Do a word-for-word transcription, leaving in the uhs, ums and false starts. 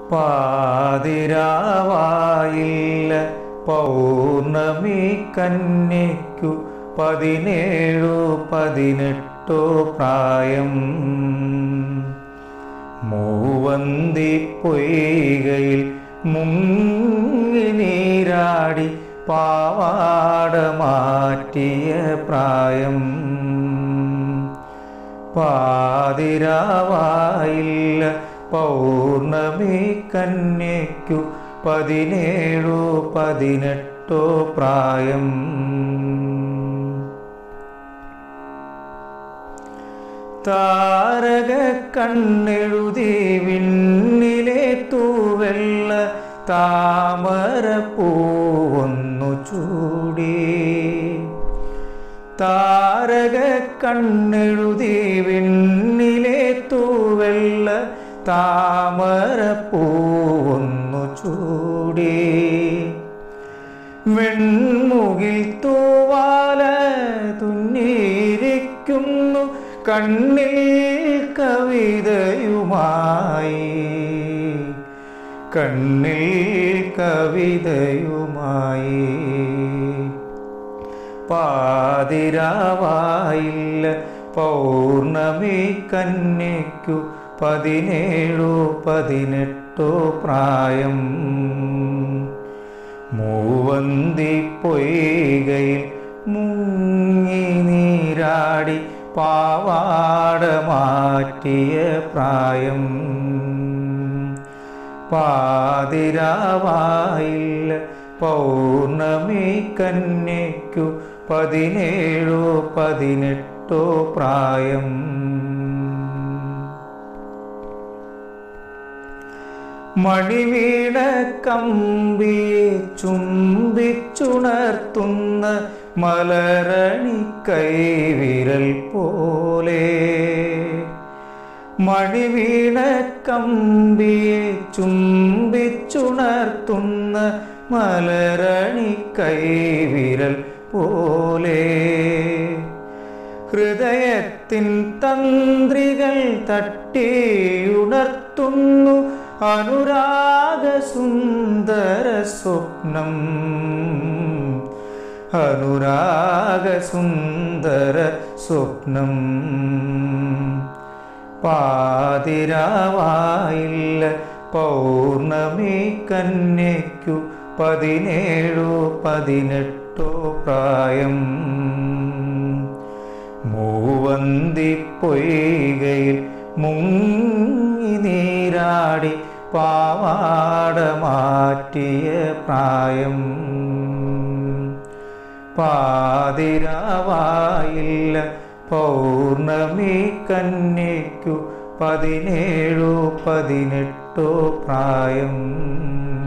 പാതിരാവായില്ല പൗർണമി കന്യയ്ക്കു പതിനേഴു പതിനെട്ടോ പ്രായം. മൂവന്തി പൊയ്കയിൽ മുങ്ങി നീരാടി പാവാട മാറ്റിയ പ്രായം. പാതിരാവായില്ല പൗർണമി കന്യയ്ക്കു പതിനേഴു പതിനെട്ടോ പ്രായം. താരക കണ്ണെഴുതി വിണ്ണിലെ തൂവെള്ള താമര പൂവൊന്നു ചൂടി. താരക കണ്ണെഴുതി വിണ്ണിലെ തൂവെള്ള താമര പൂവൊന്നു ചൂടി. വെൺമുകിൽ തൂവാല തുന്നിയിരിക്കുന്നു കണ്ണിൽ കവിതയുമായി. കണ്ണിൽ കവിതയുമായി. പാതിരാവായില്ല പൗർണമി കന്യയ്ക്കു പതിനേഴു പതിനെട്ടോ പ്രായം. മൂവന്തി പൊയ്കയിൽ മുങ്ങി നീരാടി പാവാട മാറ്റിയ പ്രായം. പാതിരാവായില്ല പൗർണമി കന്യയ്ക്കു പതിനേഴു പതിനെട്ടോ പ്രായം. മണിവീണ കമ്പിയെ ചുംബിച്ചുണർത്തുന്ന മലരണി കൈവിരൽ പോലെ. മണിവീണ കമ്പിയെ ചുംബിച്ചുണർത്തുന്ന മലരണി കൈവിരൽ പോലെ. ഹൃദയത്തിൻ തന്ത്രികൾ തട്ടിയുണർത്തുന്നു അനുരാഗസുന്ദര സ്വപ്നം. അനുരാഗസുന്ദര സ്വപ്നം. പാതിരാവായില്ല പൗർണമി കന്യയ്ക്കു പതിനേഴു പതിനെട്ടോ പ്രായം. മൂവന്തി പൊയ്കയിൽ മുങ്ങി നീരാടി പാവാട മാറ്റിയ പ്രായം. പാതിരാവായില്ല പൗർണമി കന്യയ്ക്കു പതിനേഴു പതിനെട്ടോ പ്രായം.